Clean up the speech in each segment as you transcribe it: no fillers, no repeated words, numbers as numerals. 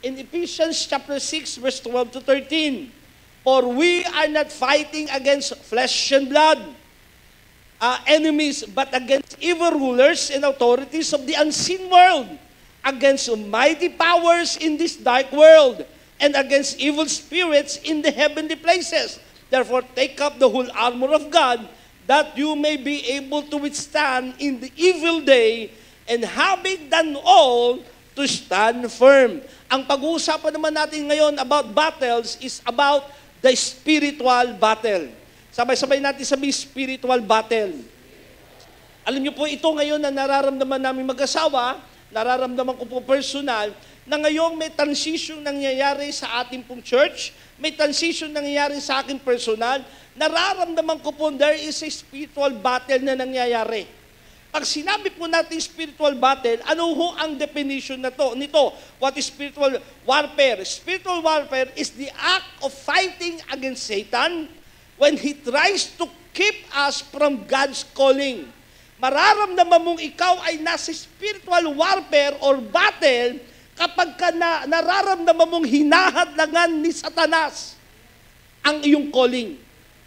in Ephesians chapter 6, verse 12 to 13. For we are not fighting against flesh and blood, enemies, but against evil rulers and authorities of the unseen world, against mighty powers in this dark world, and against evil spirits in the heavenly places. Therefore, take up the whole armor of God, that you may be able to withstand in the evil day, and having done all, to stand firm. Ang pag-uusapan naman natin ngayon about battles is about the spiritual battle. Sabay-sabay natin sabihin, spiritual battle. Alam niyo po, ito ngayon na nararamdaman namin mag-asawa, nararamdaman ko po personal, na ngayong may transition nangyayari sa ating pong church, may transition nangyayari sa aking personal, nararamdaman ko po there is a spiritual battle na nangyayari. Pag sinabi po natin spiritual battle, ano ho ang definition nito? What is spiritual warfare? Spiritual warfare is the act of fighting against Satan when he tries to keep us from God's calling. Mararamdaman mong ikaw ay nasa spiritual warfare or battle kapag ka nararamdaman mong hinahadlangan ni Satanas ang iyong calling.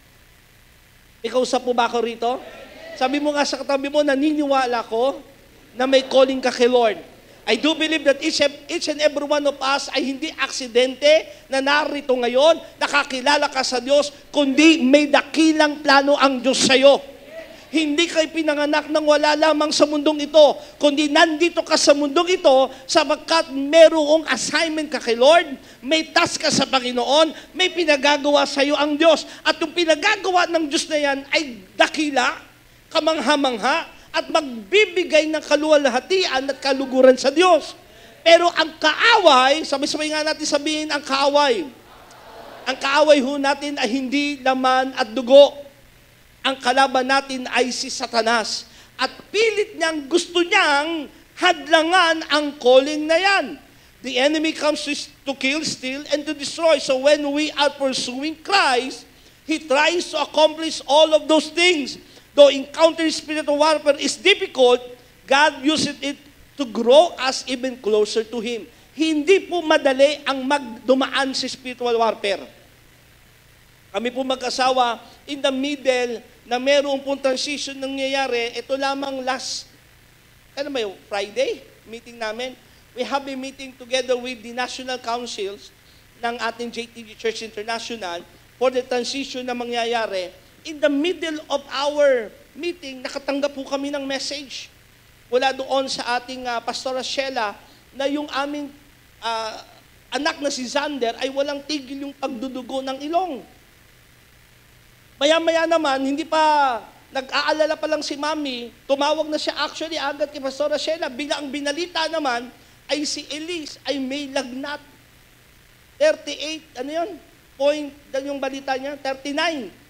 Ikaw sa po ba ako rito? Sabi mo nga sa katabi mo, naniniwala ko na may calling ka kay Lord. I do believe that each and every one of us ay hindi aksidente na narito ngayon, nakakilala ka sa Diyos, kundi may dakilang plano ang Diyos sa iyo. Hindi kayo pinanganak ng wala lamang sa mundong ito, kundi nandito ka sa mundong ito sapagkat merong assignment ka kay Lord, may task ka sa Panginoon, may pinagagawa sa iyo ang Diyos. At yung pinagagawa ng Diyos na yan ay dakila, kamangha-mangha, at magbibigay ng kaluwalhatian at kaluguran sa Diyos. Pero ang kaaway, sabay-sabay nga natin sabihin ang kaaway. Ang kaaway ho natin ay hindi laman at dugo. Ang kalaban natin ay si Satanas. At pilit niyang gusto niyang hadlangan ang calling na yan. The enemy comes to kill, steal, and to destroy. So when we are pursuing Christ, he tries to accomplish all of those things. Though encountering spiritual warfare is difficult, God uses it to grow us even closer to Him. Hindi po madali ang magdumaan sa spiritual warfare. Kami po mag-asawa, in the middle, na mayroong pong transition nangyayari, ito lamang Friday, meeting namin. We have a meeting together with the national councils ng ating JTG Church International for the transition na mangyayari. In the middle of our meeting, nakatanggap po kami ng message mula doon sa ating Pastora Sheila na yung aming anak na si Zander ay walang tigil yung pagdudugo ng ilong. Maya-maya naman, hindi pa nag-aalala pa lang si Mami, tumawag na siya actually agad kay Pastora Sheila. Ang binalita naman ay si Elise ay may lagnat. 38, ano yun? Point, yung balita niya, 39.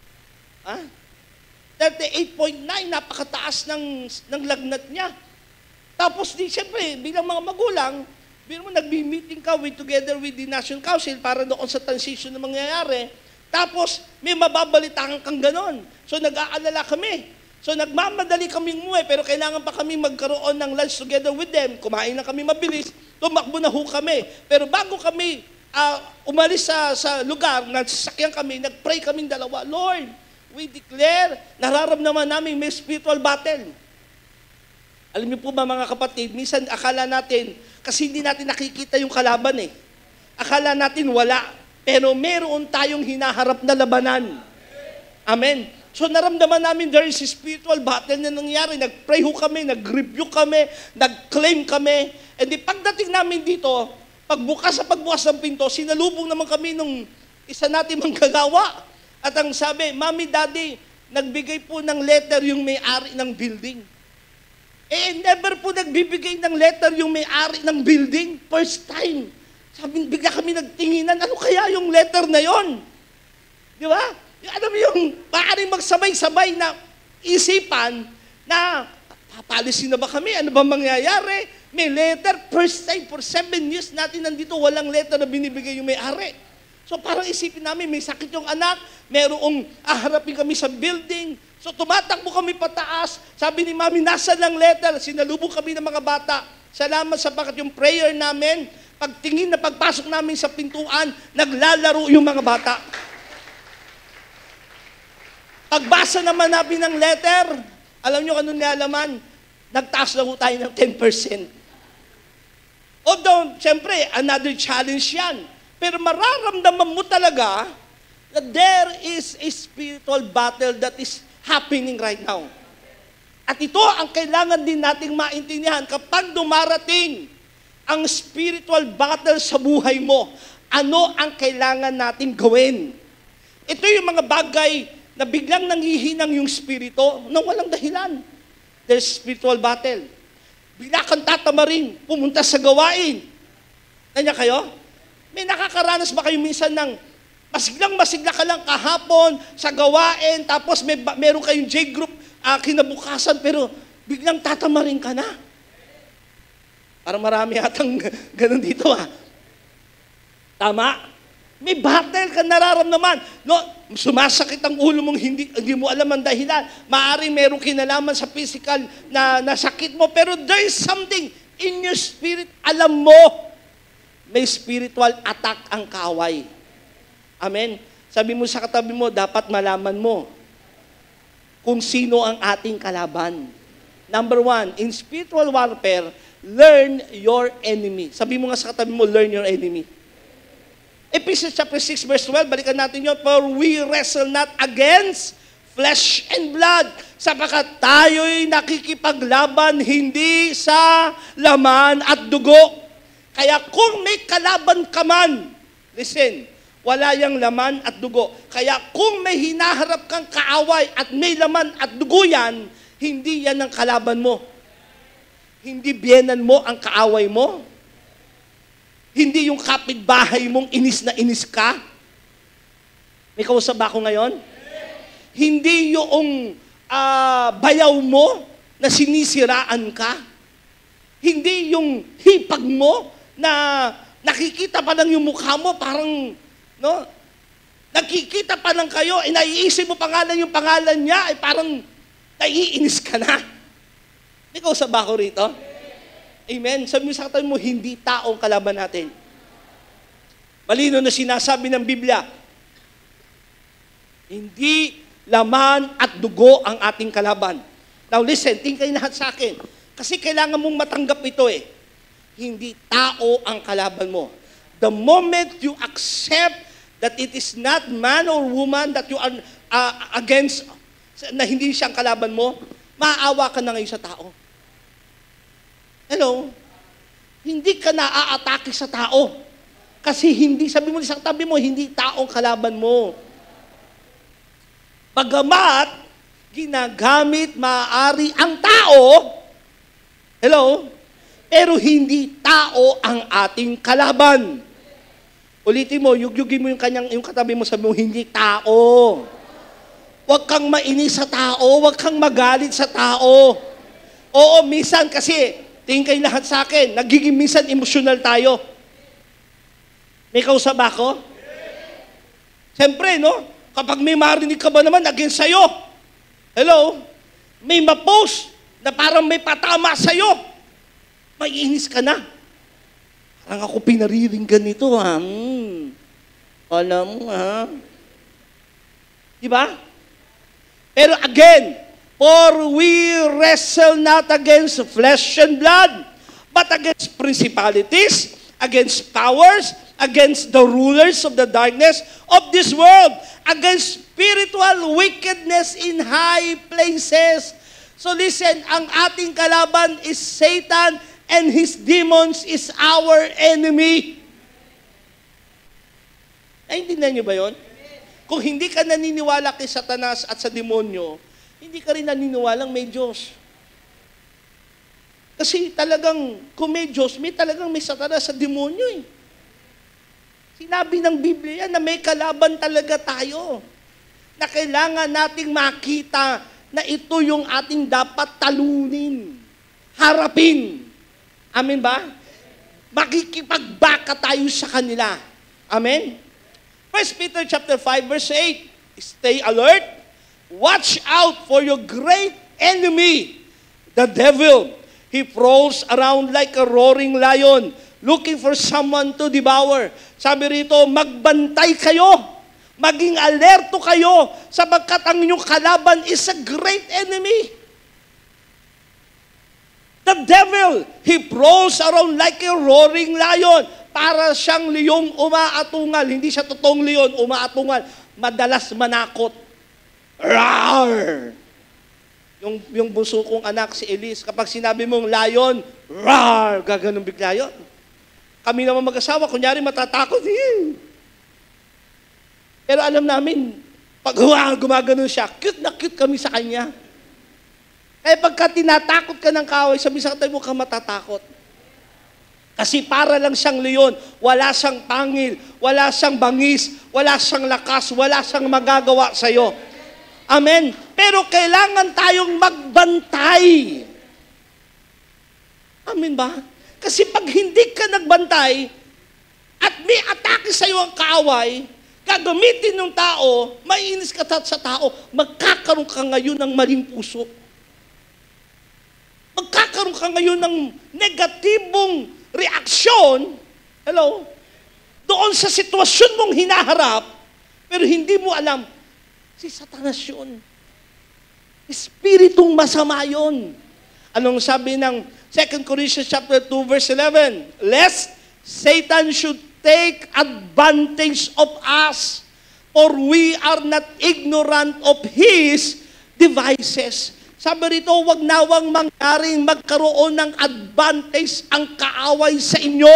38.9, napakataas ng lagnat niya. Tapos siyempre, bilang mga magulang, bilang mo nagbi-meeting ka together with the National Council para doon sa transition na mangyayari, tapos may mababalitaan kang ganon. So nag-aalala kami. So nagmamadali kaming umuwi, pero kailangan pa kami magkaroon ng lunch together with them. Kumain na kami mabilis, tumakbo na ho kami. Pero bago kami umalis sa lugar, nagsasakyan kami, nag-pray kaming dalawa, Lord, we declare, nararamdaman namin may spiritual battle. Alam niyo po ba mga kapatid, minsan akala natin, kasi hindi natin nakikita yung kalaban eh. Akala natin wala, pero meron tayong hinaharap na labanan. Amen. So naramdaman namin there is a spiritual battle na nangyari. Nag-pray ho kami, nag-rebuke kami, nag-claim kami. And di pagdating namin dito, pagbukas ng pinto, sinalubong naman kami nung isa natin manggagawa. At ang sabi, Mami, Daddy, nagbigay po ng letter yung may-ari ng building. Never po nagbibigay ng letter yung may-ari ng building. First time. Sabi, bigla kami nagtinginan, ano kaya yung letter na yon? Di ba? Alam mo yung maaaring magsabay-sabay na isipan na papalisin na ba kami? Ano ba mangyayari? May letter, first time for 7 years natin nandito, walang letter na binibigay yung may-ari. So parang isipin namin, may sakit yung anak, merong aharapin kami sa building. So tumatakbo kami pataas. Sabi ni Mami, nasa lang letter. Sinalubong kami ng mga bata. Salamat sapagkat yung prayer namin Pagtingin na pagpasok namin sa pintuan, naglalaro yung mga bata. Pagbasa naman namin ng letter, alam nyo kung anong nialaman? Nagtaas lang tayo ng 10%. Although, siyempre, another challenge yan. Pero mararamdaman mo talaga that there is a spiritual battle that is happening right now. At ito ang kailangan din nating maintindihan kapag dumarating ang spiritual battle sa buhay mo. Ano ang kailangan nating gawin? Ito yung mga bagay na biglang nangihinang yung spirito nang walang dahilan. There's spiritual battle. Bigla kang tatamarin, pumunta sa gawain. Kanya kayo? May nakakaranas ba kayo minsan ng masiglang-masigla ka lang kahapon sa gawain, tapos meron kayong J-group kinabukasan, pero biglang tatamarin ka na? Parang marami atang ganun dito Tama? May battle ka nararamdaman. No, sumasakit ang ulo mong hindi mo alam ang dahilan. Maaaring merong kinalaman sa physical na sakit mo, pero there is something in your spirit. Alam mo, may spiritual attack ang kaaway. Amen? Sabi mo sa katabi mo, dapat malaman mo kung sino ang ating kalaban. Number 1, in spiritual warfare, learn your enemy. Sabi mo nga sa katabi mo, learn your enemy. Ephesians chapter 6 verse 12, balikan natin yun. For we wrestle not against flesh and blood, sapagkat tayo'y nakikipaglaban hindi sa laman at dugo. Kaya kung may kalaban ka man, listen, wala yang laman at dugo. Kaya kung may hinaharap kang kaaway at may laman at dugo yan, hindi yan ang kalaban mo. Hindi biyenan mo ang kaaway mo. Hindi yung kapitbahay mong inis na inis ka. May kausap ba ako ngayon? Hindi yung bayaw mo na sinisiraan ka. Hindi yung hipag mo na nakikita pa lang yung mukha mo, parang, no? Nakikita pa lang kayo, naiisip mo yung pangalan niya, parang naiinis ka na. May kausap ba ako rito? Amen. Sabi mo sa katabi mo, hindi taong kalaban natin. Malino na sinasabi ng Biblia, hindi laman at dugo ang ating kalaban. Now listen, tingin kayo lahat sa akin. Kasi kailangan mong matanggap ito Hindi tao ang kalaban mo. The moment you accept that it is not man or woman that you are against, na hindi siyang kalaban mo, maaawa ka na ngayon sa tao. Hello? Hindi ka na-aatake sa tao. Kasi hindi, sabi mo sa tabi mo, hindi taong kalaban mo. Bagamat, ginagamit maaari ang tao, hello? Pero hindi tao ang ating kalaban. Ulitin mo, yugyugin mo yung katabi mo, sabi mo, hindi tao. Huwag kang mainis sa tao, huwag kang magalit sa tao. Oo, minsan kasi, tingin kayo lahat sa akin, nagiging minsan emosyonal tayo. May kausap ako? Siyempre, no? Kapag may marinig ka ba naman, against sa'yo. Hello? May ma-post na parang may patama sa'yo. Maiinis ka na. Parang ako pinariringgan nito, Alam mo, Diba? Pero again, for we wrestle not against flesh and blood, but against principalities, against powers, against the rulers of the darkness of this world, against spiritual wickedness in high places. So listen, ang ating kalaban is Satan and his demons is our enemy. Naintindihan niyo ba yun? Kung hindi ka naniniwala kay Satanas at sa demonyo, hindi ka rin naniniwalang may Diyos. Kasi talagang, kung may Diyos, talagang may Satanas sa demonyo Sinabi ng Biblia na may kalaban talaga tayo. Na kailangan nating makita na ito yung ating dapat talunin. Harapin. Amen ba? Makikipagbaka tayo sa kanila. Amen? 1 Peter chapter 5 verse 8. Stay alert. Watch out for your great enemy, the devil. He prowls around like a roaring lion, looking for someone to devour. Sabi rito, magbantay kayo, maging alerto kayo, sapagkat ang inyong kalaban is a great enemy. The devil, he prowls around like a roaring lion. Para siyang liyong umaatungal. Hindi siya totoong leon, umaatungal. Madalas manakot. Roar! Yung bunso kong anak, si Elise, kapag sinabi mong lion, roar! Gaganon bigla yun. Kami naman mag-asawa, kunyari matatakot. Pero alam namin, pag gumaganon siya, cute na cute kami sa kanya. Kaya pagka tinatakot ka ng kaaway, sabi sa katay mo ka matatakot. Kasi para lang siyang leon, wala siyang pangil, wala siyang bangis, wala siyang lakas, wala siyang magagawa sa'yo. Amen? Pero kailangan tayong magbantay. Amen ba? Kasi pag hindi ka nagbantay, at may atake sa'yo ang kaaway, gagamitin ng tao, maiinis ka sa tao, magkakaroon ka ngayon ng maling puso. Magkakaroon ka ngayon ng negatibong reaksyon, hello, doon sa sitwasyon mong hinaharap, pero hindi mo alam, si Satanas yun. Espiritong masama yun. Anong sabi ng 2 Corinthians chapter 2, verse 11? Lest Satan should take advantage of us, for we are not ignorant of his devices. Sabi rito, wag nawang mangyaring magkaroon ng advantage ang kaaway sa inyo.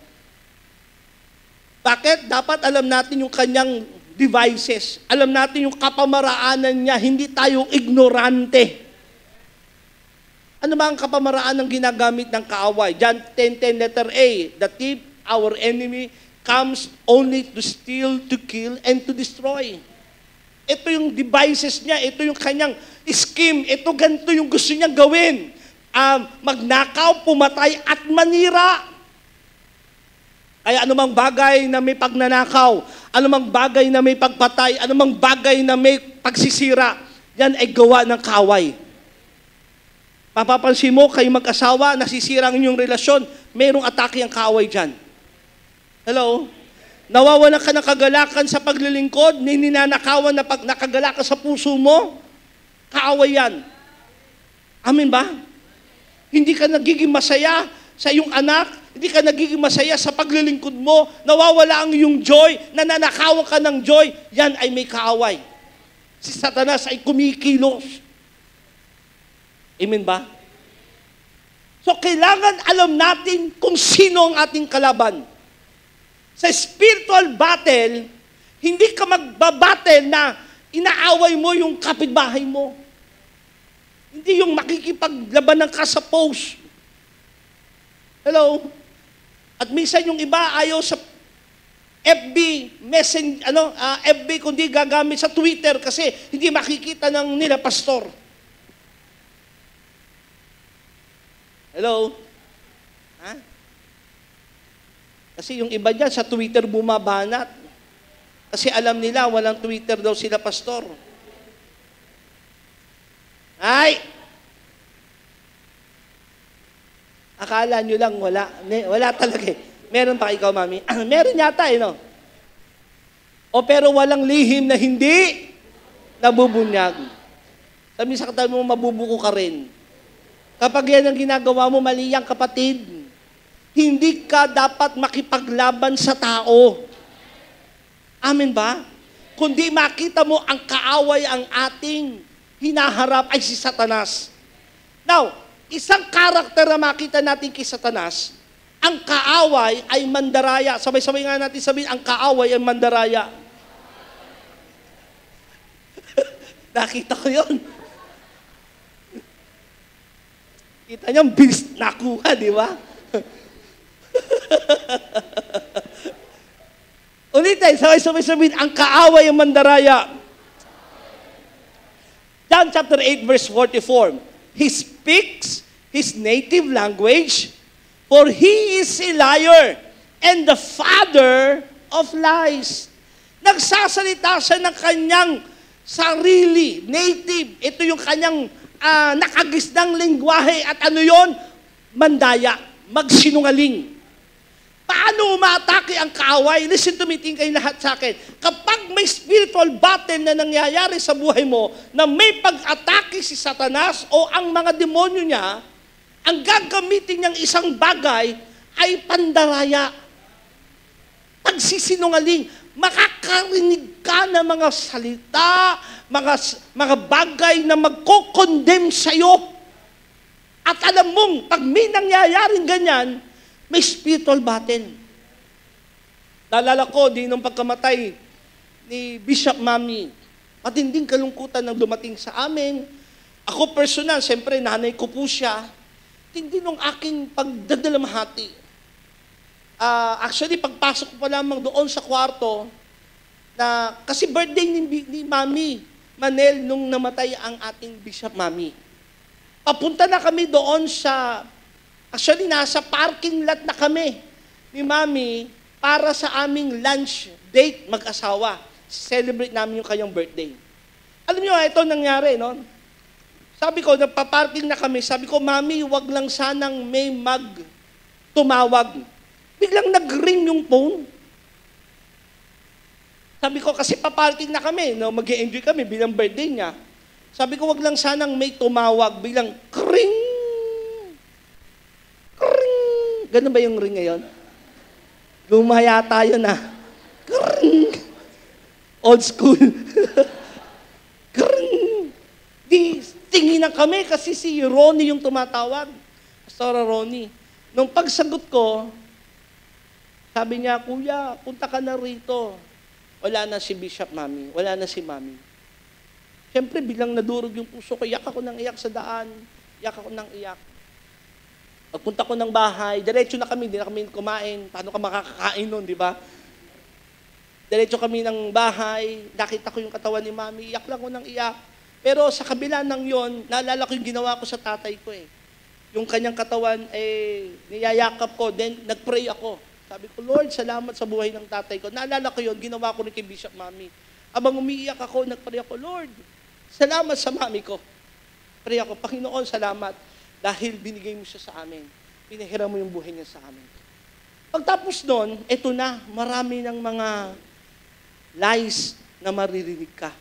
Bakit? Dapat alam natin yung kanyang devices. Alam natin yung kapamaraanan niya. Hindi tayo ignorante. Ano ba ang kapamaraan ng ginagamit ng kaaway? John 10:10 letter A, the thief, our enemy, comes only to steal, to kill, and to destroy. Ito yung devices niya, ito yung kanyang scheme, ito ganito yung gusto niyang gawin. Magnakaw, pumatay, at manira. Kaya anumang bagay na may pagnanakaw, anumang bagay na may pagpatay, anumang bagay na may pagsisira, yan ay gawa ng kaaway. Mapapansin mo, kayo mag-asawa, nasisira ang inyong relasyon, mayroong atake ang kaaway dyan. Hello? Nawawalan ka ng kagalakan sa paglilingkod, ninanakawan na pag nakagalakan sa puso mo, kaaway yan. Amen ba? Hindi ka nagiging masaya sa iyong anak, hindi ka nagiging masaya sa paglilingkod mo, nawawala ang iyong joy, nananakawan ka ng joy, yan ay may kaaway. Si Satanas ay kumikilos. Amen ba? So kailangan alam natin kung sino ang ating kalaban. Sa spiritual battle, hindi ka magbabattle na inaaway mo yung kapitbahay mo. Hindi yung makikipaglabanan ka sa post. Hello? At minsan yung iba ayaw sa FB, FB kundi gagamit sa Twitter kasi hindi makikita ng nila pastor. Hello? Ha? Kasi yung iba dyan, sa Twitter bumabanat. Kasi alam nila, walang Twitter daw sila pastor. Ay! Akala nyo lang wala. Wala talaga eh. Meron pa ikaw, mami? Meron yata eh, no? O pero walang lihim na hindi nabubunyag. Sabi sa katabi mo, mabubuko ka rin. Kapag yan ang ginagawa mo, mali yan, kapatid. Hindi ka dapat makipaglaban sa tao. Amen ba? Kundi makita mo ang kaaway ang ating hinaharap ay si Satanas. Now, isang karakter na makita natin kay Satanas, ang kaaway ay mandaraya. Sabay-sabay nga natin sabihin, ang kaaway ay mandaraya. Nakita ko yun. Kita niyo, bilis nakuha, di ba? Ulitin, sabay-sabay sabihin, ang kaaway ang mandaraya. John chapter 8, verse 44. He speaks his native language, for he is a liar and the father of lies. Nagsasalita siya ng kanyang sarili, native. Ito yung kanyang nakagisdang lingwahe at ano yon? Mandaya, magsinungaling. Paano umaatake ang kaaway? Listen to me, tingin kayo lahat sa akin. Kapag may spiritual battle na nangyayari sa buhay mo, na may pag-atake si Satanas o ang mga demonyo niya, ang gagamitin niyang isang bagay ay pandaraya. Pagsisinungaling, makakarinig ka ng mga salita, mga bagay na magko-condemn sa'yo. At alam mong, pag may nangyayaring ganyan, may spiritual battle. Naalala ko, nung pagkamatay ni Bishop Mami, matinding kalungkutan ang dumating sa amin. Ako personal, siyempre, nanay ko po siya. Tindi nung aking pagdadalamhati. Actually, pagpasok ko pa lamang doon sa kwarto, kasi birthday ni Mami Manel nung namatay ang ating Bishop Mami. Papunta na kami doon actually nasa parking lot na kami ni Mami para sa aming lunch date mag-asawa. Celebrate namin yung kanyang birthday. Alam niyo, ito nangyari, no? Sabi ko, nagpa-parking na kami, sabi ko, Mami, wag lang sanang may tumawag. Biglang nag-ring yung phone. Sabi ko, kasi pa-parking na kami, no? Mag-i-enjoy kami bilang birthday niya. Sabi ko, wag lang sanang may tumawag, bilang kring! Kring! Ganun ba yung ring ngayon? Gumaya tayo na. Kring! Old school. Kring! Tinginan kami kasi si Ronnie yung tumatawag. Pastora Ronnie. Nung pagsagot ko, sabi niya, Kuya, punta ka na rito. Wala na si Bishop Mami. Wala na si Mami. Siyempre, bilang nadurog yung puso ko, iyak ako ng iyak sa daan. Iyak ako ng iyak. Pagpunta ko ng bahay, diretso na kami, hindi na kami kumain. Paano ka makakakain nun, di ba? Diretso kami ng bahay, nakita ko yung katawan ni Mami, iyak lang ko ng iyak. Pero sa kabila ng yon, naalala ko yung ginawa ko sa tatay ko eh. Yung kanyang katawan, niyayakap ko, then nag-pray ako. Sabi ko, Lord, salamat sa buhay ng tatay ko. Naalala ko yon, ginawa ko rin kay Bishop Mami. Abang umiiyak ako, nag-pray ako, Lord, salamat sa mami ko. Pray ako, Panginoon, salamat dahil binigay mo siya sa amin. Pinahiram mo yung buhay niya sa amin. Pagtapos nun, eto na, marami ng mga lies na maririnig ka.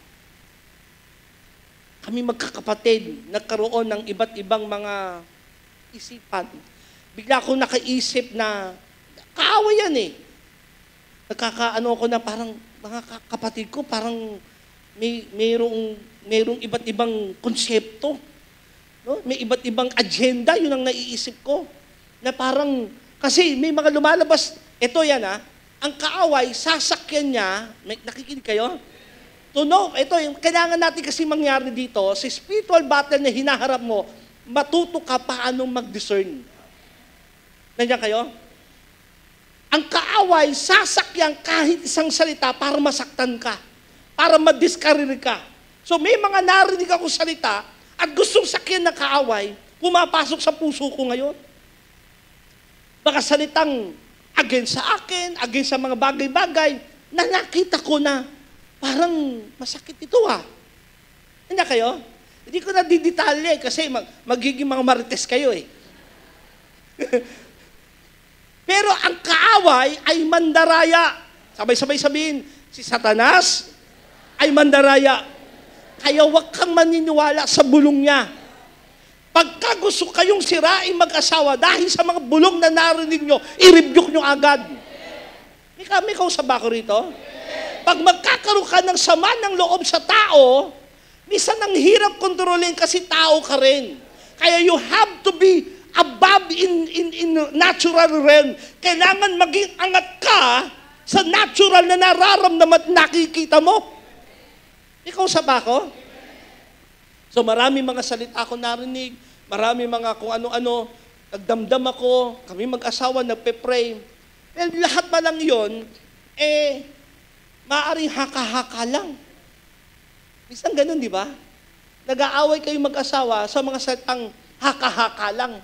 Kami magkakapatid, nagkaroon ng iba't ibang mga isipan. Bigla akong nakaisip na, kaaway yan eh. Nagkakaano ko na parang, mga kapatid ko, parang mayroong iba't ibang konsepto. No? May iba't ibang agenda, yun ang naiisip ko. Na parang, kasi may mga lumalabas, ito yan ang kaaway, sasakyan niya, nakikinig kayo? Tunog, ito, yung kailangan natin kasi mangyari dito, sa spiritual battle na hinaharap mo, matuto ka paano mag-discern. Nandiyan kayo? Ang kaaway, sasakyan kahit isang salita para masaktan ka, para madiskariri ka. So may mga narinig akong salita at gustong sakyan ng kaaway, pumapasok sa puso ko ngayon. Baka salitang against sa akin, against sa mga bagay-bagay, na nakita ko na parang masakit ito Hindi kayo? Hindi ko na didetalye kasi magiging mga marites kayo eh. Pero ang kaaway ay mandaraya. Sabay-sabay sabihin, si Satanas ay mandaraya. Kaya huwag kang maniniwala sa bulong niya. Pagka gusto kayong sirain mag-asawa dahil sa mga bulong na narinig nyo, i-rebuke nyo agad. May kausap ako rito? Pag magkakaroon ka ng sama ng loob sa tao, minsan ang hirap kontrolin kasi tao ka rin. Kaya you have to be above in natural realm. Kailangan maging angat ka sa natural na nararamdaman at nakikita mo. Ikaw sa ako? So marami mga salita ako narinig, marami mga kung ano-ano, nagdamdam ako, kami mag-asawa, nagpe-pray. Well, lahat pa lang yun, maaaring haka-haka lang. Minsan ganun, di ba? Nag-aaway kayo mag-asawa sa mga salitang haka-haka lang.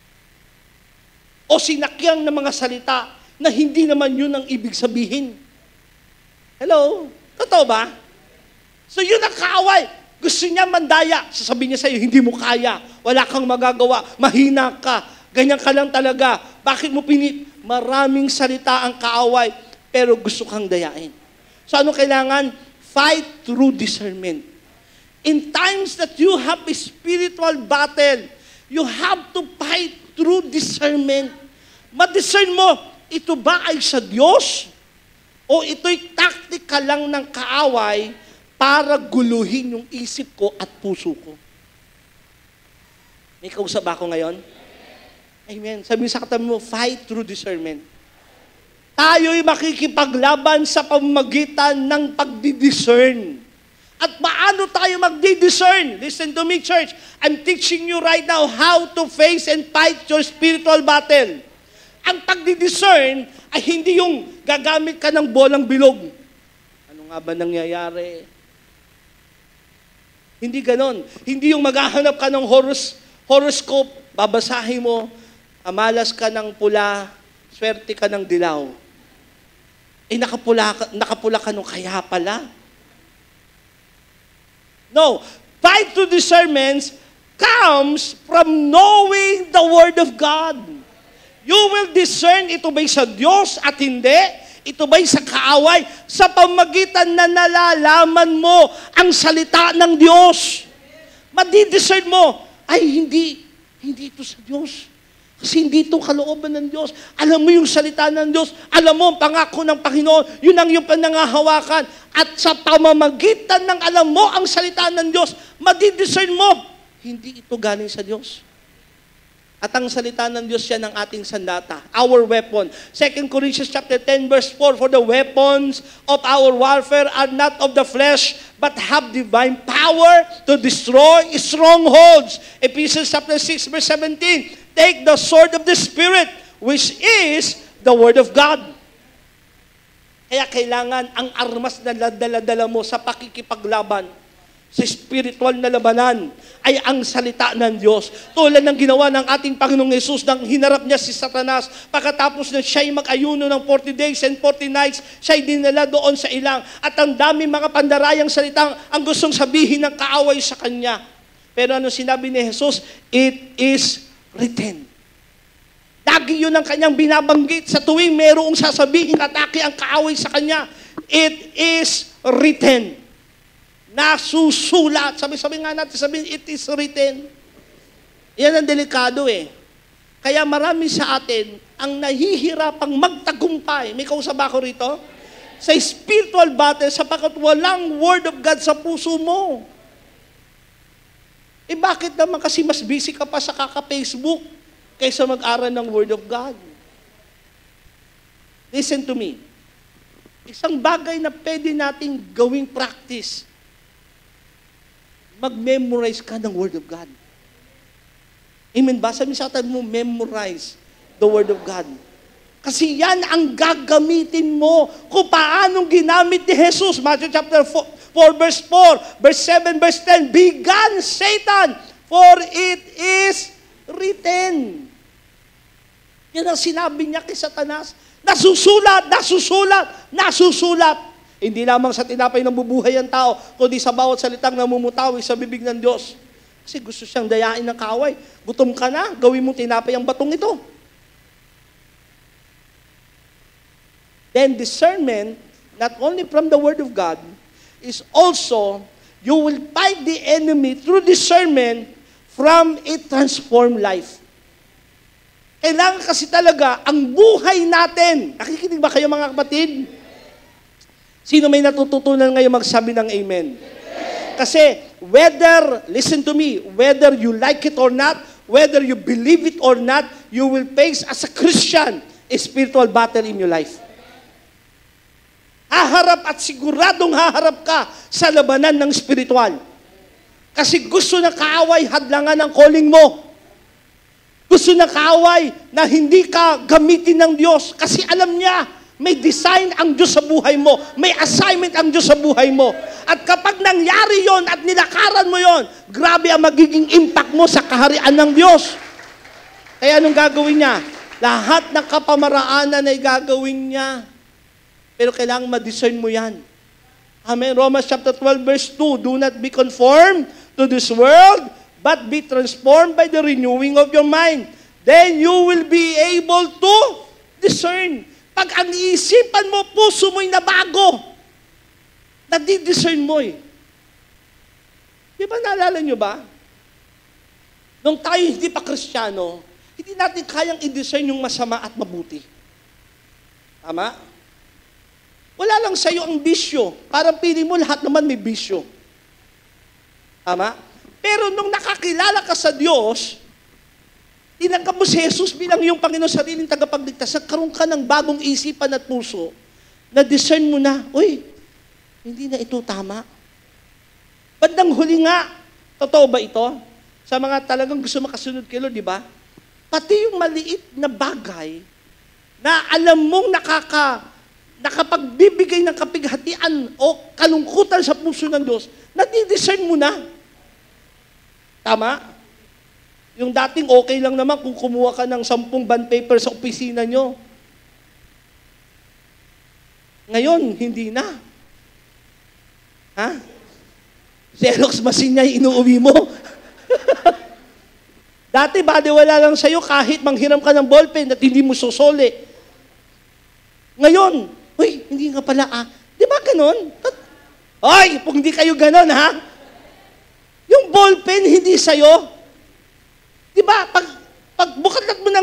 O sinakyang ng mga salita na hindi naman yun ang ibig sabihin. Hello? Totoo ba? So yun ang kaaway. Gusto niya mandaya. Sasabihin niya sa'yo, hindi mo kaya. Wala kang magagawa. Mahina ka. Ganyan ka lang talaga. Bakit mo maraming salita ang kaaway, pero gusto kang dayain. So ano kailangan? Fight through discernment. In times that you have a spiritual battle, you have to fight through discernment. Ma-discern mo, ito ba ay sa Diyos? O ito'y taktika lang ng kaaway para guluhin yung isip ko at puso ko? May kausap ako ngayon? Amen. Sabi sa katabi mo, fight through discernment. Tayo'y makikipaglaban sa pamamagitan ng pagdidiscern. At paano tayo magdidiscern? Listen to me, church. I'm teaching you right now how to face and fight your spiritual battle. Ang pagdidiscern ay hindi yung gagamit ka ng bolang bilog. Ano nga ba nangyayari? Hindi ganon. Hindi yung maghahanap ka ng horoscope, babasahin mo, amalas ka ng pula, swerte ka ng dilaw. Nakapula ka nung kaya pala. No. Fight to discernment comes from knowing the Word of God. You will discern ito ba'y sa Diyos at hindi? Ito ba'y sa kaaway? Sa pamagitan na nalalaman mo ang salita ng Diyos. Madidiscern mo, ay hindi ito sa Diyos. Kasi hindi ito kalooban ng Diyos. Alam mo yung salita ng Diyos. Alam mo ang pangako ng Panginoon. Yun ang iyong panangahawakan. At sa pamamagitan ng alam mo ang salita ng Diyos, madidiscern mo, hindi ito galing sa Diyos. At ang salita ng Diyos yan ang ating sandata, our weapon. 2 Corinthians chapter 10 verse 4, for the weapons of our warfare are not of the flesh, but have divine power to destroy strongholds. Ephesians chapter 6 verse 17, take the sword of the Spirit, which is the Word of God. Kaya kailangan ang armas na dala-dala mo sa pakikipaglaban, sa spiritual na labanan, ay ang salita ng Diyos. Tulad ng ginawa ng ating Panginoong Yesus nang hinarap niya si Satanas, pagkatapos na siya'y mag-ayuno ng 40 days and 40 nights, siya'y dinala doon sa ilang. At ang dami mga pandarayang salitang ang gustong sabihin ng kaaway sa kanya. Pero ano sinabi ni Jesus? It is written. Lagi yun ang kanyang binabanggit sa tuwing mayroong sasabihin atake ang kaaway sa kanya. It is written. Nasusulat. Sabi nga natin, it is written. Yan ang delikado eh. Kaya marami sa atin ang nahihirapang magtagumpay. May kausap ako rito? Sa spiritual battle, sapagkat walang Word of God sa puso mo. Eh bakit naman kasi mas busy ka pa sa kaka-Facebook kaysa mag-aral ng Word of God? Listen to me. Isang bagay na pwede nating gawing practice, mag-memorize ka ng Word of God. Amen ba? Sabi sa atin mo, memorize the Word of God. Kasi yan ang gagamitin mo kung paanong ginamit ni Jesus. Matthew chapter 4 verse 4, verse 7, verse 10, began Satan, for it is written. Yan ang sinabi niya kay Satanas. Nasusulat, nasusulat, nasusulat. Hindi lamang sa tinapay ng bubuhay ang tao, kundi sa bawat salitang namumutawi sa bibig ng Diyos. Kasi gusto siyang dayain ng kaaway. Gutom ka na, gawin mo tinapay ang batong ito. Then discernment, not only from the Word of God, is also, you will fight the enemy through discernment from a transformed life. Kailangan kasi talaga ang buhay natin. Nakikinig ba kayo mga kapatid? Sino may natututunan ngayon magsabi ng amen? Kasi listen to me, whether you like it or not, whether you believe it or not, you will face as a Christian a spiritual battle in your life. Haharap at siguradong haharap ka sa labanan ng spiritual. Kasi gusto na kaaway hadlangan ang calling mo. Gusto na kaaway na hindi ka gamitin ng Diyos kasi alam niya, may design ang Diyos sa buhay mo. May assignment ang Diyos sa buhay mo. At kapag nangyari yon at nilakaran mo yon, grabe ang magiging impact mo sa kaharian ng Diyos. Kaya anong gagawin niya? Lahat ng kapamaraanan ay gagawin niya. Pero kailangan ma-discern mo yan. Amen. Romans chapter 12 verse 2, do not be conformed to this world, but be transformed by the renewing of your mind, then you will be able to discern. Pag ang isipan mo, puso mo'y nabago, nadidiscern mo eh. Di ba naalala nyo ba? Nung tayo hindi pa Kristiyano, hindi natin kayang i-discern yung masama at mabuti. Tama? Wala lang sa'yo ang bisyo. Parang piling mo lahat naman may bisyo. Tama? Pero nung nakakilala ka sa Diyos, tinanggap mo si Jesus bilang yung Panginoon sariling tagapagligtas, nagkaroon ka ng bagong isipan at puso, na-discern mo na, uy, hindi na ito tama. Bandang huli nga, totoo ba ito? Sa mga talagang gusto makasunod kay Lord, di ba? Pati yung maliit na bagay na alam mong nakapagbibigay ng kapighatian o kalungkutan sa puso ng Diyos, nadidiscern mo na. Tama? Yung dating okay lang naman kung kumuha ka ng 10 bond paper sa opisina nyo. Ngayon, hindi na. Ha? Xerox machine niya inuuwi mo. Dati, wala lang sa'yo kahit manghiram ka ng ballpen at hindi mo susuli. Ngayon, uy, hindi nga pala Di ba ganon? Ay, kung hindi kayo ganon, ha? Yung ballpen, hindi sa'yo. Di ba, pag bukalat mo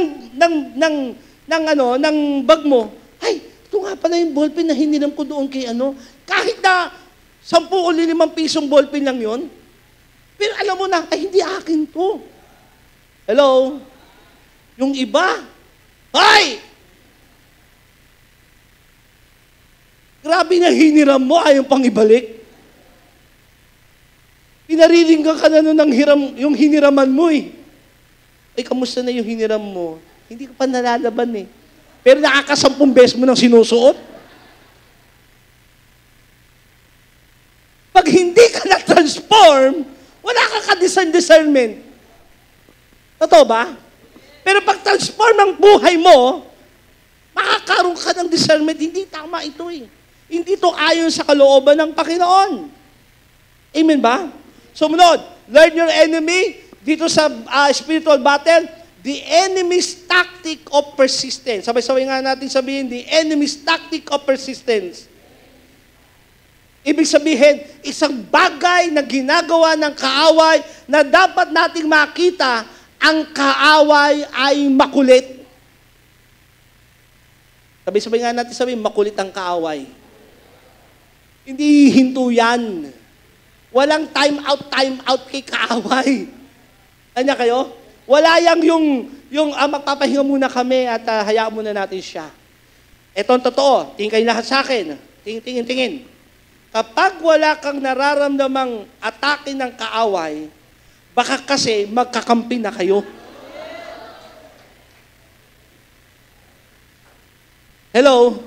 ng bag mo, ay, ito nga pala yung ballpen na hiniram ko doon kay kahit na 10 o 5 pisong ballpen lang yon, pero alam mo na, ay, hindi akin to. Hello? Yung iba, ay! Grabe na hiniram mo, ayaw pang ibalik. Pinariringgan ka na nun ng yung hiniraman mo eh. Ay, kamusta na yung hiniram mo? Hindi ka pa nalalaban eh. Pero nakaka-10 beses mo nang sinusuot. Pag hindi ka na-transform, wala ka ka-discernment. Totoo ba? Pero pag transform ang buhay mo, makakaroon ka ng discernment. Hindi tama ito eh. Hindi ito ayon sa kalooban ng Panginoon. Amen ba? Sumunod, learn your enemy. Dito sa spiritual battle, the enemy's tactic of persistence. Sabay-sabay nga natin sabihin, the enemy's tactic of persistence. Ibig sabihin, isang bagay na ginagawa ng kaaway na dapat nating makita, ang kaaway ay makulit. Sabay-sabay nga natin sabihin, makulit ang kaaway. Hindi hinto yan. Walang time out kay kaaway. Kanya kayo? Wala yung magpapahinga muna kami at hayaan muna natin siya. Ito ang totoo. Tingin kayo lahat sa akin. Tingin. Kapag wala kang nararamdamang atake ng kaaway, baka kasi magkakampi na kayo. Hello?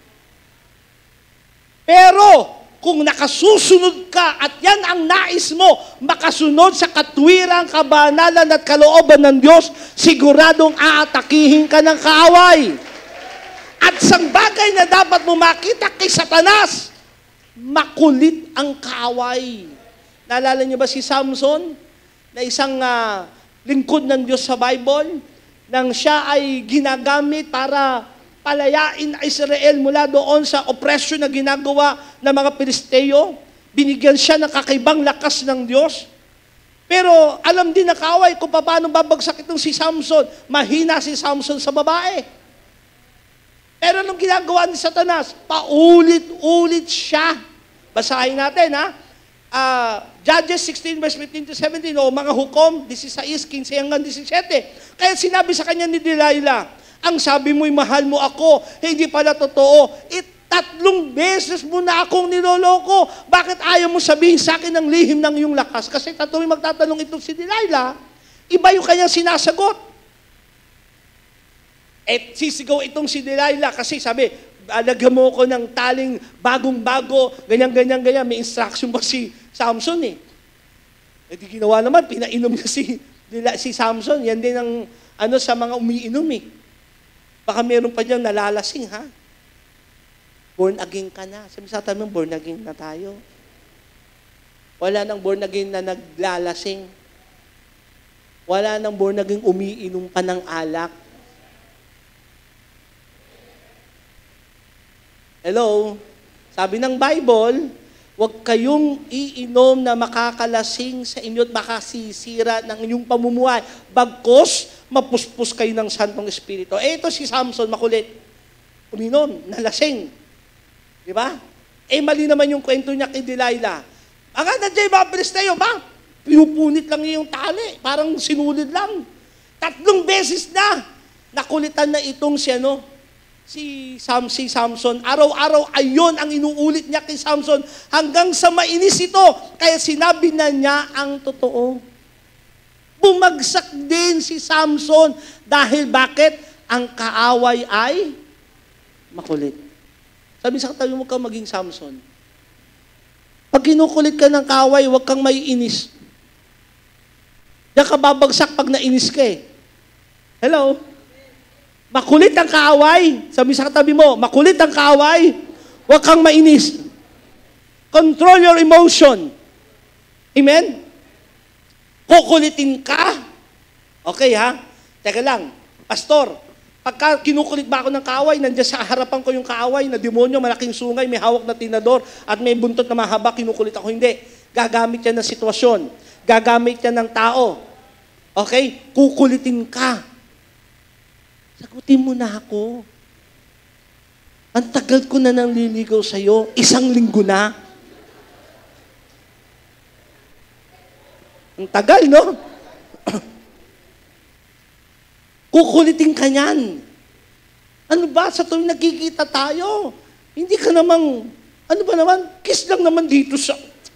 Pero, kung nakasusunod ka at yan ang nais mo, makasunod sa katwirang, kabanalan at kalooban ng Diyos, siguradong aatakihin ka ng kaaway. At isang bagay na dapat mo makita kay Satanas, makulit ang kaaway. Naalala niyo ba si Samson? Na isang lingkod ng Diyos sa Bible, nang siya ay ginagamit para palayain Israel mula doon sa oppression na ginagawa ng mga Pilisteo. Binigyan siya ng kakaibang lakas ng Diyos. Pero alam din na kaaway kung paano babagsak itong si Samson. Mahina si Samson sa babae. Pero nung ginagawa ni Satanas, paulit-ulit siya. Basahin natin, ha? Judges 16 verse 15 to 17, o mga hukom, 16, 15 hanggang 17. Kaya sinabi sa kanya ni Delilah, ang sabi mo'y mahal mo ako, hindi pala totoo. 3 beses mo na akong niloloko. Bakit ayaw mo sabihin sa akin ng lihim ng iyong lakas? Kasi tatuloy magtatanong itong si Delilah, iba yung kanyang sinasagot. Sisigaw itong si Delilah kasi sabi, alagyan mo ko ng taling bagong-bago, ganyan. May instruction pa si Samson eh. Di ginawa naman, pinainom niya si Samson. Yan din ang sa mga umiinom eh. Baka meron pa diyang nalalasing, ha? Born again ka na. Sabi sa atin, born again na tayo. Wala nang born again na naglalasing. Wala nang born naging umiinom pa ng alak. Hello? Sabi ng Bible, huwag kayong iinom na makakalasing sa inyo at makasisira ng inyong pamumuhay. Bagkos, mapuspos kayo ng Santong Espiritu. Ito si Samson, makulit. Uminom, nalasing. Di ba? Mali naman yung kwento niya kay Delilah. Nandiyan yung mga Pilisteo, pinupunit lang niya yung tali. Parang sinulid lang. 3 beses na. Nakulitan na itong si Samson. Araw-araw ayon ang inuulit niya kay Samson hanggang sa mainis ito. Kaya sinabi na niya ang totoo. Bumagsak din si Samson dahil bakit? Ang kaaway ay makulit. Sabi sa katabi mo, huwag kang maging Samson. Pag kinukulit ka ng kaaway, huwag kang maiinis. Diyan ka babagsak pag nainis ka eh. Hello? Makulit ang kaaway. Sabi sa katabi mo, makulit ang kaaway, huwag kang mainis. Control your emotion. Amen? Kukulitin ka. Okay ha? Teka lang, pastor, pagka kinukulit ba ako ng kaaway, nandiyan sa harapan ko yung kaaway na demonyo, malaking sungay, may hawak na tinador, at may buntot na mahaba, kinukulit ako. Hindi. Gagamit yan ng sitwasyon. Gagamit yan ng tao. Okay? Kukulitin ka. Sagutin mo na ako. Ang tagal ko na nang liligaw sa'yo. 1 linggo na. Ang tagal, no? Kukulitin ka niyan. Ano ba? Sa tuwing nagkikita tayo, hindi ka namang, ano ba naman? Kiss lang naman dito sa...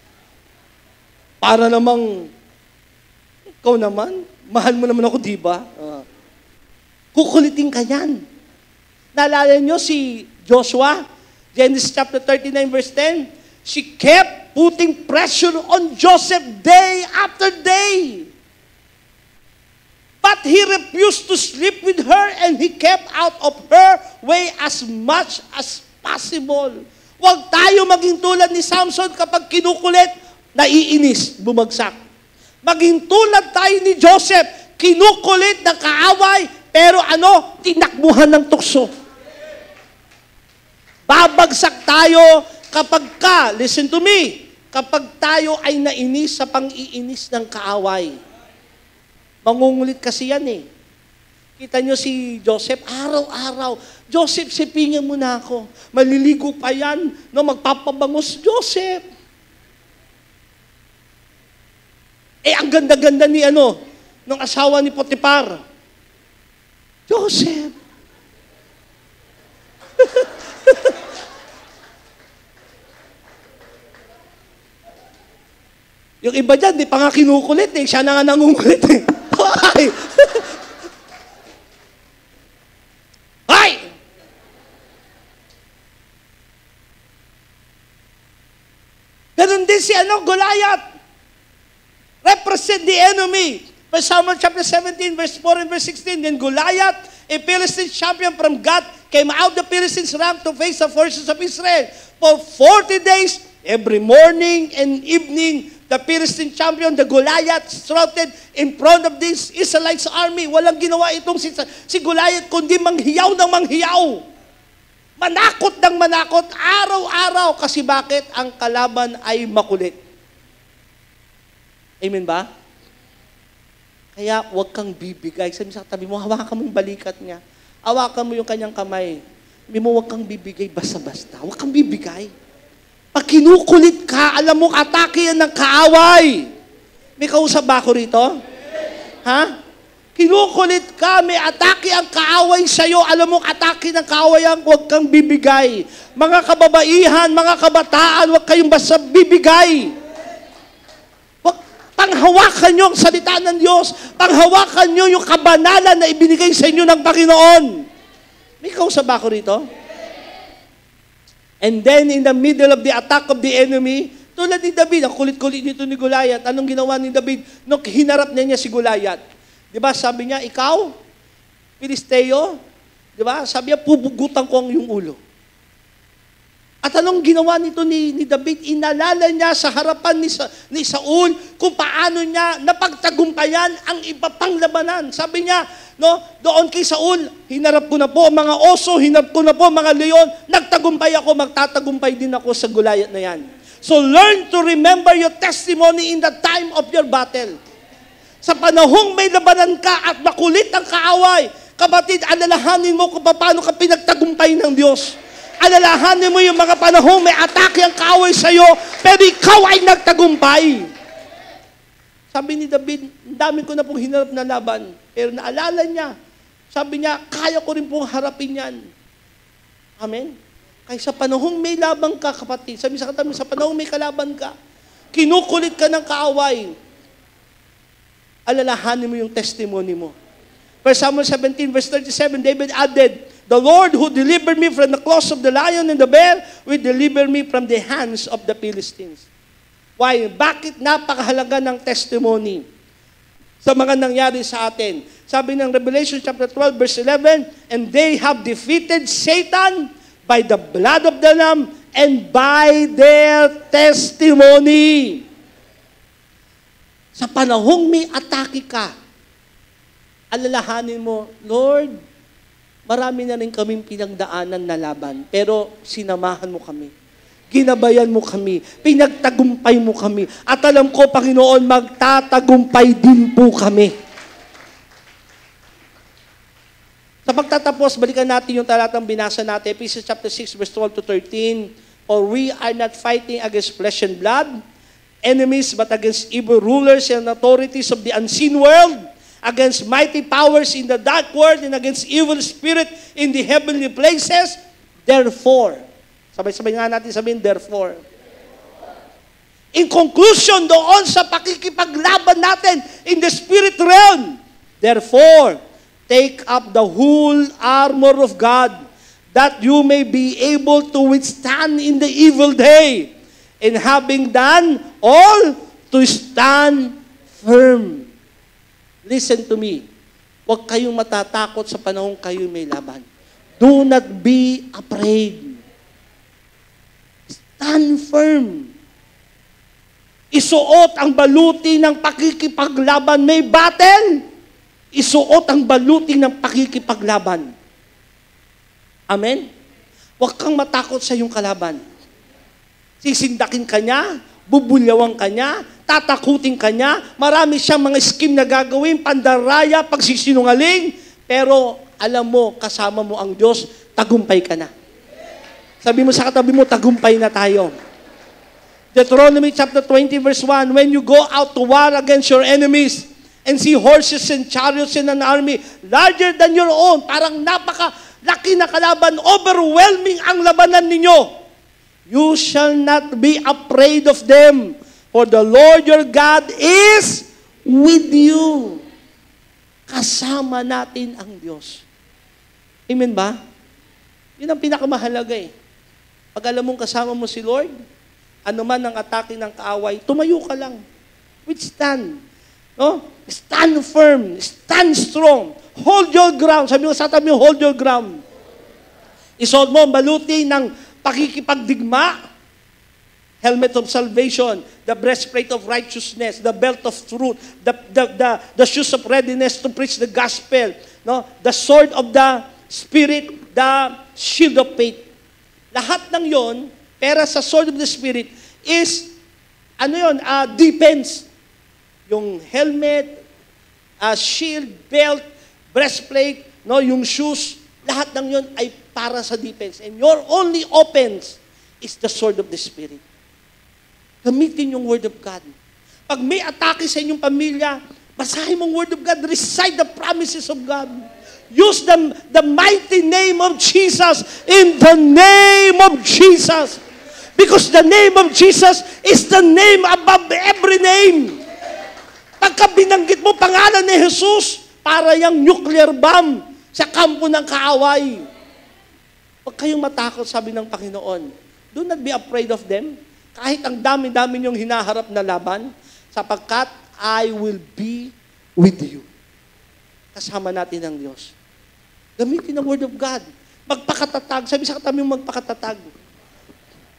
Para namang, ikaw naman, mahal mo naman ako, di ba? Kukulitin ka yan. Naalala nyo si Joshua? Genesis chapter 39 verse 10. She kept putting pressure on Joseph day after day. But he refused to sleep with her and he kept out of her way as much as possible. Huwag tayo maging tulad ni Samson kapag kinukulit, naiinis, bumagsak. Maging tulad tayo ni Joseph, kinukulit ng kaaway, pero tinakbuhan ng tukso. Babagsak tayo kapag listen to me, kapag tayo ay nainis sa pang-iinis ng kaaway. Mangungulit kasi yan eh. Kita nyo si Joseph, araw-araw, Joseph, sipingin mo na ako. Maliligo pa yan, magpapabangos, Joseph. Ang ganda-ganda ni nung asawa ni Potiphar. Joseph. Yung iba dyan, di pa nga kinukulit eh. Siya na nga nangungulit eh. Ay! Ay! Ganun din si Goliath. Represent the enemy. 1 Samuel chapter 17, verse 4 and verse 16. Then Goliath, a Philistine champion from Gath, came out the Philistines' rank to face the forces of Israel. For 40 days, every morning and evening, the Philistine champion, the Goliath, strutted in front of this Israelites' army. Walang ginawa itong si Goliath, kundi manghiyaw ng manghiyaw. Manakot ng manakot, araw-araw. Kasi bakit? Ang kalaban ay makulit. Amen ba? Kaya huwag kang bibigay. Sabi sa tabi mo, hawakan mo yung balikat niya. Hawakan mo yung kanyang kamay. Sabi mo, huwag kang bibigay basta-basta. Huwag kang bibigay. Pag kinukulit ka, alam mo, atake yan ng kaaway. May kausap ba ako rito? Ha? Kinukulit ka, may atake ang kaaway sa'yo. Alam mo, atake ng kaaway ang huwag kang bibigay. Mga kababaihan, mga kabataan, huwag kayong basta bibigay. Panghawakan nyo ang salita ng Diyos. Panghawakan nyo yung kabanalan na ibinigay sa inyo ng Panginoon. May kausap ba ako rito? And then, in the middle of the attack of the enemy, tulad ni David, ang kulit-kulit nito ni Goliath, anong ginawa ni David? Nung hinarap niya si Goliath. Di ba, sabi niya, ikaw, Pilisteo, di ba, sabi niya, pupugutan ko ang iyong ulo. At anong ginawa nito ni David? Inalala niya sa harapan ni Saul kung paano niya napagtagumpayan ang iba pang labanan. Sabi niya, no, doon kay Saul, hinarap ko na po ang mga oso, hinarap ko na po ang mga leon, nagtagumpay ako, magtatagumpay din ako sa Goliath na yan. So learn to remember your testimony in the time of your battle. Sa panahong may labanan ka at makulit ang kaaway, kapatid, alalahanin mo kung paano ka pinagtagumpay ng Diyos. Alalahanin mo yung mga panahong may atake ang kaaway sa'yo, pero ikaw ay nagtagumpay. Sabi ni David, dami ko na pong hinarap na laban, pero naalala niya, sabi niya, kaya ko rin pong harapin yan. Amen? Kaya sa panahong may laban ka, kapatid, sabi sa katabi, sa panahong may kalaban ka, kinukulit ka ng kaaway, alalahanin mo yung testimony mo. 1 Samuel 17, verse 37, David added, "The Lord who delivered me from the claws of the lion and the bear will deliver me from the hands of the Philistines." Why? Bakit napakahalaga ng testimony sa mga nangyari sa atin? Sabi ng Revelation chapter 12, verse 11, "And they have defeated Satan by the blood of the Lamb and by their testimony." Sa panahong may atake ka, alalahanin mo, Lord, marami na rin kaming pinagdaanan na laban, pero sinamahan mo kami. Ginabayan mo kami. Pinagtagumpay mo kami. At alam ko, Panginoon, magtatagumpay din po kami. Sa pagtatapos, balikan natin yung talatang binasa natin, Ephesians chapter 6, verse 12 to 13. "For we are not fighting against flesh and blood, enemies, but against evil rulers and authorities of the unseen world, against mighty powers in the dark world, and against evil spirit in the heavenly places. Therefore," sabay-sabay nga natin sabihin, therefore. In conclusion, doon sa pakikipaglaban natin in the spirit realm, therefore, take up the whole armor of God, that you may be able to withstand in the evil day, and having done all, to stand firm. Listen to me. Huwag kayong matatakot sa panahong kayo may laban. Do not be afraid. Stand firm. Isuot ang baluti ng pakikipaglaban. May battle. Isuot ang baluti ng pakikipaglaban. Amen? Huwag kang matakot sa iyong kalaban. Sisindakin ka niya, bubulyawan ka niya, tatakutin ka niya, marami siyang mga scheme na gagawin, pandaraya, pagsisinungaling, pero alam mo, kasama mo ang Diyos, tagumpay ka na. Sabi mo sa katabi mo, tagumpay na tayo. Deuteronomy chapter 20 verse 1, "When you go out to war against your enemies, and see horses and chariots in an army larger than your own," parang napakalaki na kalaban, overwhelming ang labanan ninyo, "you shall not be afraid of them, for the Lord your God is with you." Kasama natin ang Diyos. Amen ba? Yun ang pinakamahalaga eh. Pag alam mong kasama mo si Lord, anuman ang atake ng kaaway, tumayo ka lang. Withstand. No? Stand firm. Stand strong. Hold your ground. Sabi mo sa tabi mo, hold your ground. Isuot mo ang baluti ng pakikipagdigma, helmet of salvation, the breastplate of righteousness, the belt of truth, the shoes of readiness to preach the gospel, no? The sword of the Spirit, the shield of faith. Lahat ng yon, pera sa sword of the Spirit is, defense. Yung helmet, shield, belt, breastplate, no, yung shoes, lahat ng yon ay para sa defense. And your only offense is the sword of the Spirit. Gamitin yung word of God. Pag may atake sa inyong pamilya, basahin mong word of God, recite the promises of God. Use the mighty name of Jesus, in the name of Jesus. Because the name of Jesus is the name above every name. Pagka binanggit mo pangalan ni Jesus, para yung nuclear bomb sa kampo ng kaaway. Huwag kayong matakot, sabi ng Panginoon. Do not be afraid of them. Kahit ang dami-dami niyong hinaharap na laban, sapagkat I will be with you. Kasama natin ang Diyos. Gamitin ang word of God. Magpakatatag. Sabi sa katabi mo, magpakatatag.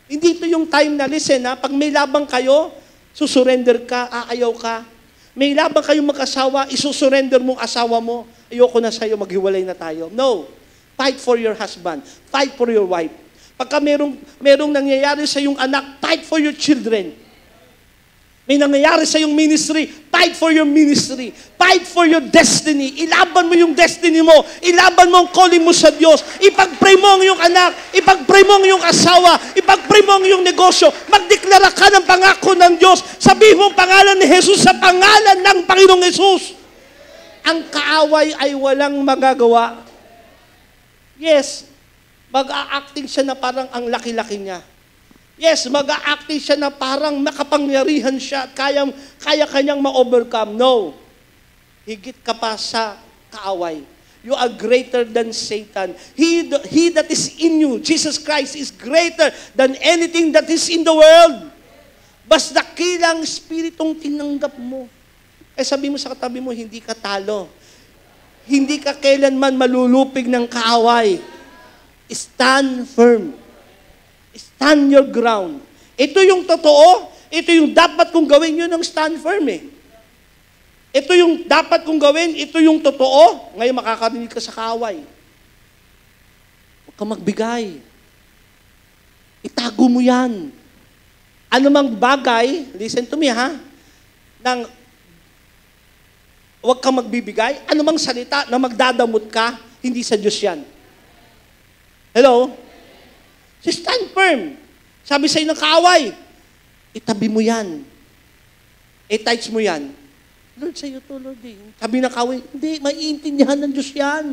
Hindi ito yung time na, listen ha, pag may labang kayo, susurrender ka, aayaw ka. May labang kayong mag-asawa, isusurrender mong asawa mo, ayoko na sa'yo, maghiwalay na tayo. No. Fight for your husband. Fight for your wife. Pagka merong nangyayari sa iyong anak, fight for your children. May nangyayari sa iyong ministry, fight for your ministry. Fight for your destiny. Ilaban mo yung destiny mo. Ilaban mo ang calling mo sa Diyos. Ipag-pray mo ang iyong anak. Ipag-pray mo ang iyong asawa. Ipag-pray mo ang iyong negosyo. Magdeklara ka ng pangako ng Diyos. Sabihin mo ang pangalan ni Jesus sa pangalan ng Panginoong Jesus. Ang kaaway ay walang magagawa. Yes, mag-a-acting siya na parang ang laki-laki niya. Yes, mag-a-acting siya na parang makapangyarihan siya at kaya kanyang ma-overcome. No. Higit ka pa sa kaaway. You are greater than Satan. He that is in you, Jesus Christ, is greater than anything that is in the world. Basta kilang spiritong tinanggap mo. Sabi mo sa katabi mo, hindi ka talo. Hindi ka kailanman malulupig ng kaaway. Stand firm. Stand your ground. Ito yung totoo. Ito yung dapat kong gawin, yun ang stand firm eh. Ito yung dapat kong gawin, ito yung totoo. Ngayon makakarinig ka sa kaaway. Huwag ka magbigay. Itago mo yan. Ano mang bagay, listen to me ha, nang huwag kang magbibigay, ano mang salita na magdadamot ka, hindi sa Diyos yan. Hello? So stand firm. Sabi sa'yo ng kaaway, itabi mo yan. I-touch mo yan. Lord, sa'yo to, Lord. Eh. Sabi ng kaaway, hindi, maiintindihan ng Diyos yan.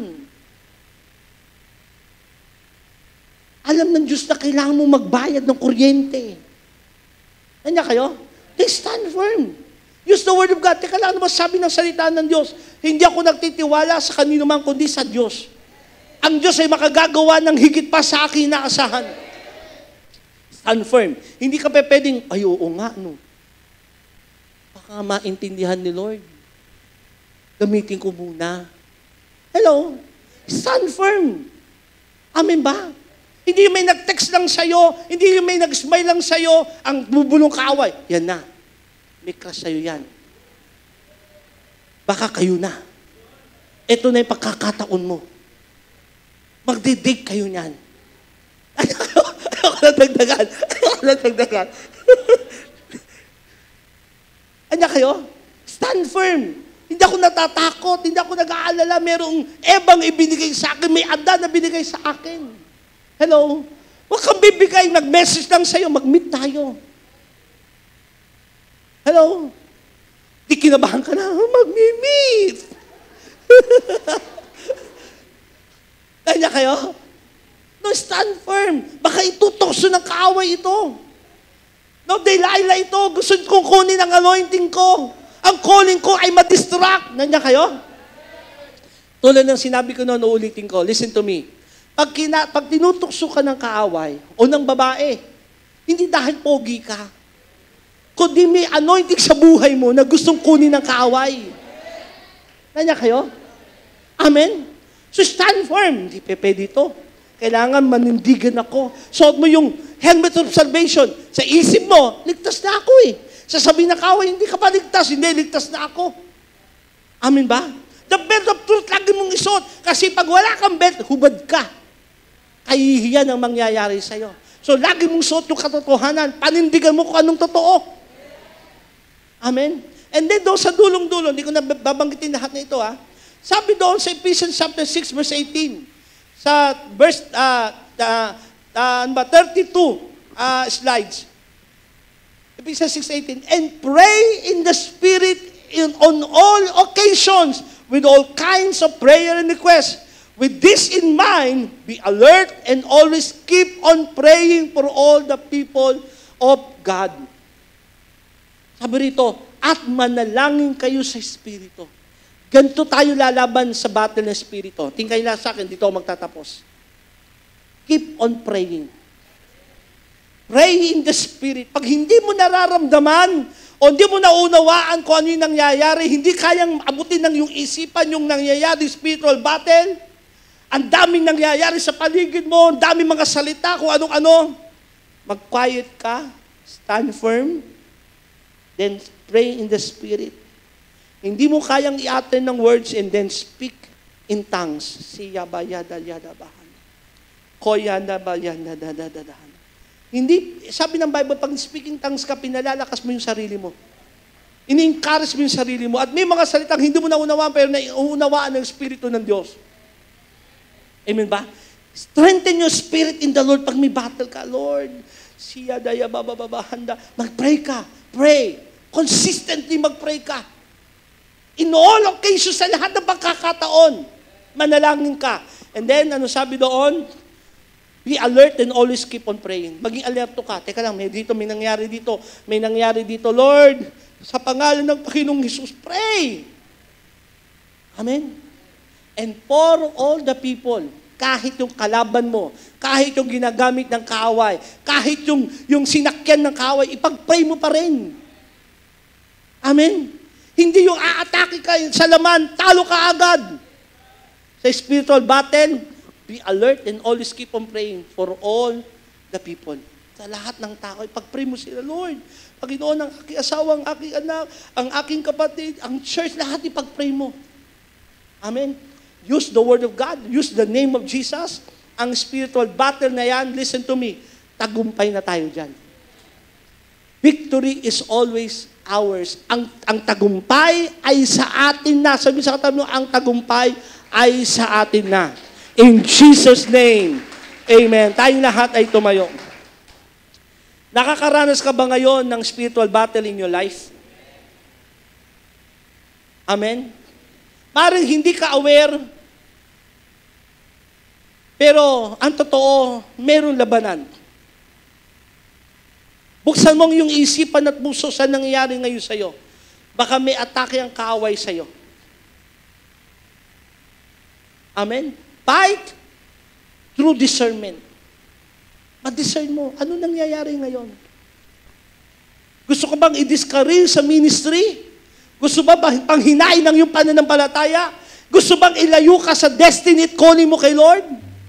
Alam ng Diyos na kailangan mo magbayad ng kuryente. Nandiyan kayo? They stand firm. Use the word of God. Teka lang, ano ba sabi ng salita ng Diyos? Hindi ako nagtitiwala sa kanino man kundi sa Diyos. Ang Diyos ay makagagawa ng higit pa sa aking inaasahan. Stand firm. Hindi ka pwedeng, ay oo nga, no. Baka maintindihan ni Lord. Gamitin ko muna. Hello? Stand firm. Amen ba? Hindi yung may nag-text lang sa'yo, hindi yung may nag-smile lang sa'yo, ang bubulong kaaway. Yan na. May crush sa'yo yan. Baka kayo na. Ito na yung pagkakataon mo. Magdi-date kayo niyan. Ayoko na dagdagan. Anya kayo? Stand firm. Hindi ako natatakot, hindi ako nag-aalala. Merong ebang ibinigay sa akin, may ada na binigay sa akin. Hello? Huwag kang bibigay, nag-message lang sa'yo, mag-meet tayo. Hello? Di kinabahan ka na, mag-meet. Kaya kayo? No, stand firm. Baka itutokso ng kaaway ito. No, Delilah ito. Gusto kong kunin ang anointing ko. Ang calling ko ay ma-distract. Nandiyan kayo? Tulad ng sinabi ko noon, uulitin ko. Listen to me. Pag tinutokso ka ng kaaway o ng babae, hindi dahil pogi ka, kundi may anointing sa buhay mo na gustong kunin ng kaaway. Nandiyan kayo? Amen? So stand firm. Hindi pwede ito. Kailangan manindigan ako. Suot mo yung helmet of salvation. Sa isip mo, ligtas na ako eh. Sasabihin na kaaway, hindi ka pa ligtas. Hindi, ligtas na ako. Amen ba? The belt of truth, lagi mong isuot. Kasi pag wala kang belt, hubad ka. Kahihiyan ang mangyayari sa'yo. So lagi mong suot yung katotohanan. Panindigan mo kung anong totoo. Amen? And then doon sa dulong-dulo, hindi ko na babanggitin lahat na ito ha. Sabi doon sa Ephesians chapter 6 verse 18, sa verse 32 slides. Ephesians 6:18, and pray in the Spirit on all occasions with all kinds of prayer and requests. With this in mind, be alert and always keep on praying for all the people of God. Sabi rito, at manalangin kayo sa Espiritu. Ganito tayo lalaban sa battle ng Espiritu. Tingkay lang sa akin, dito ako magtatapos. Keep on praying. Pray in the Spirit. Pag hindi mo nararamdaman o hindi mo naunawaan kung ano yung nangyayari, hindi kayang abutin ng yung isipan yung nangyayari, spiritual battle, ang daming nangyayari sa paligid mo, ang daming mga salita, kung anong-ano, Mag-quiet ka, stand firm, then pray in the Spirit. Hindi mo kayang i-utter ng words and then speak in tongues. Siya ba yada yada bahan. Koyanda ba yanda dadadahan. Hindi, sabi ng Bible, pag speaking tongues ka, pinalalakas mo yung sarili mo. Ini-encourage mo yung sarili mo. At may mga salitang hindi mo naunawaan, pero nauunawaan ng Espiritu ng Diyos. Amen ba? Strengthen your spirit in the Lord pag may battle ka. Lord, siya daya bababahanda. Mag-pray ka. Pray. Consistently mag-pray ka. In all occasions, sa lahat ng pagkakataon, manalangin ka. And then, ano sabi doon? Be alert and always keep on praying. Maging alerto ka. Teka lang, may nangyari dito. May nangyari dito. Lord, sa pangalan ng Panginoong Hesus, pray. Amen. And for all the people, kahit yung kalaban mo, kahit yung ginagamit ng kaaway, kahit yung sinakyan ng kaaway, ipag-pray mo pa rin. Amen. Hindi yung aatake ka sa laman, talo ka agad. Sa spiritual battle, be alert and always keep on praying for all the people. Sa lahat ng tao, ipag-pray mo sila, Lord, Panginoon, ang aking asawa, ang aking anak, ang aking kapatid, ang church, lahat ipag-pray mo. Amen. Use the word of God. Use the name of Jesus. Ang spiritual battle na yan, listen to me, tagumpay na tayo dyan. Victory is always ours. Ang tagumpay ay sa atin na. Sabi sa katabi mo, ang tagumpay ay sa atin na. In Jesus' name, amen. Tayong lahat ay tumayo. Nakakaranas ka ba ngayon ng spiritual battle in your life? Amen? Maring hindi ka aware, pero ang totoo, meron labanan. Buksan mong yung isipan at puso sa nangyayari ngayon sa'yo. Baka may atake ang kaaway sa'yo. Amen? Fight through discernment. Ma-discern mo, ano nangyayari ngayon? Gusto ko bang i-discourage sa ministry? Gusto ba panghinain ng iyong pananampalataya? Gusto bang ilayo ka sa destiny at calling mo kay Lord?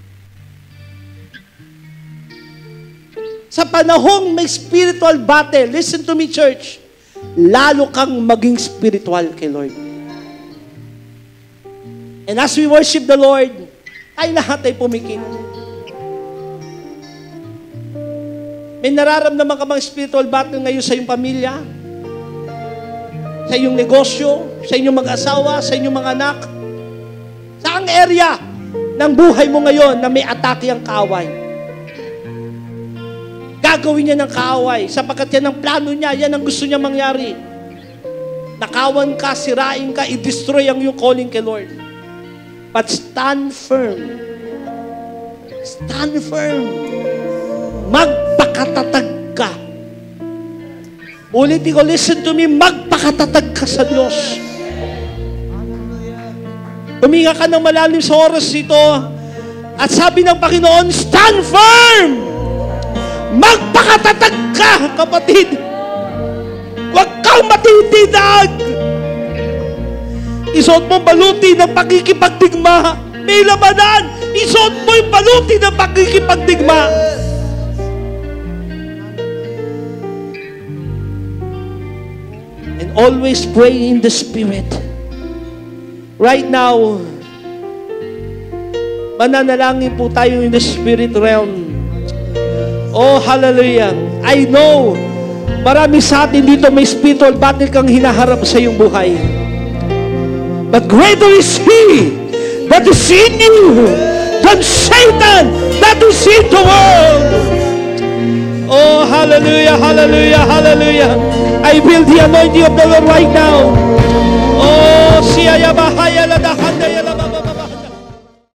Sa panahong may spiritual battle, listen to me, church, lalo kang maging spiritual kay Lord. And as we worship the Lord, ay lahat ay pumikit. May nararamdaman ka bang spiritual battle ngayon sa iyong pamilya? Sa iyong negosyo? Sa inyong mag-asawa? Sa inyong mga anak? Saang area ng buhay mo ngayon na may atake ang kaaway? Gagawin niya ng kaaway sapagkat yan ang plano niya, yan ang gusto niya mangyari. Nakawan ka, sirain ka, i-destroy ang iyong calling kay Lord. But stand firm. Stand firm. Magpakatatag ka. Ulitin ko, listen to me, magpakatatag ka sa Diyos. Huminga ka ng malalim sa oras ito at sabi ng Panginoon, stand firm! Magpakatatag ka, kapatid! Huwag kang matitinag! Isuot mong baluti ng pagkikipagdigma. May labanan! Isuot mo yung baluti ng pagkikipagdigma. And always pray in the Spirit. Right now, mananalangin po tayo in the Spirit realm. Oh, hallelujah. I know, marami sa atin dito may spiritual battle kang hinaharap sa iyong buhay. But greater is He that is in you than Satan that is in the world. Oh, hallelujah, hallelujah, hallelujah. I feel the anointing of the Lord right now. Oh, siyaya baha.